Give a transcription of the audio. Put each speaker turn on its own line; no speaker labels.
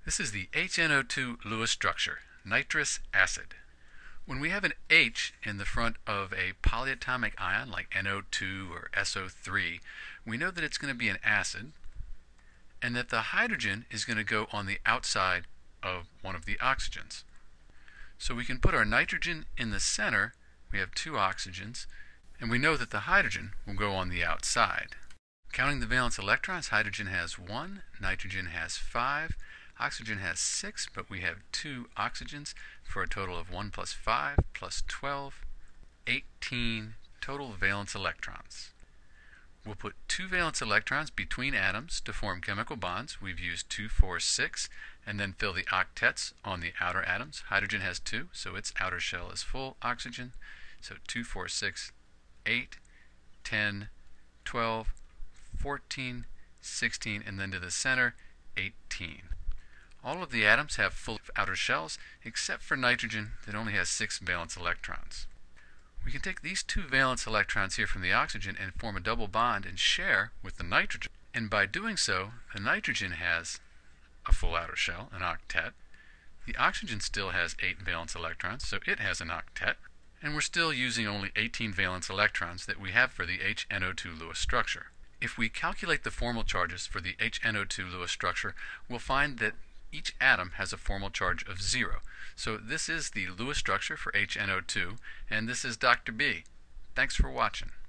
This is the HNO2 Lewis structure, nitrous acid. When we have an H in the front of a polyatomic ion like NO2 or SO3, we know that it's going to be an acid and that the hydrogen is going to go on the outside of one of the oxygens. So we can put our nitrogen in the center. We have two oxygens, and we know that the hydrogen will go on the outside. Counting the valence electrons, hydrogen has 1, nitrogen has 5, oxygen has 6, but we have 2 oxygens for a total of 1 plus 5 plus 12, 18 total valence electrons. We'll put 2 valence electrons between atoms to form chemical bonds. We've used 2, 4, 6, and then fill the octets on the outer atoms. Hydrogen has 2, so its outer shell is full oxygen. So 2, 4, 6, 8, 10, 12, 14, 16, and then to the center, 18. All of the atoms have full outer shells, except for nitrogen that only has 6 valence electrons. We can take these 2 valence electrons here from the oxygen and form a double bond and share with the nitrogen. And by doing so, the nitrogen has a full outer shell, an octet. The oxygen still has 8 valence electrons, so it has an octet. And we're still using only 18 valence electrons that we have for the HNO2 Lewis structure. If we calculate the formal charges for the HNO2 Lewis structure, we'll find that each atom has a formal charge of 0. So this is the Lewis structure for HNO2, and this is Dr. B. Thanks for watching.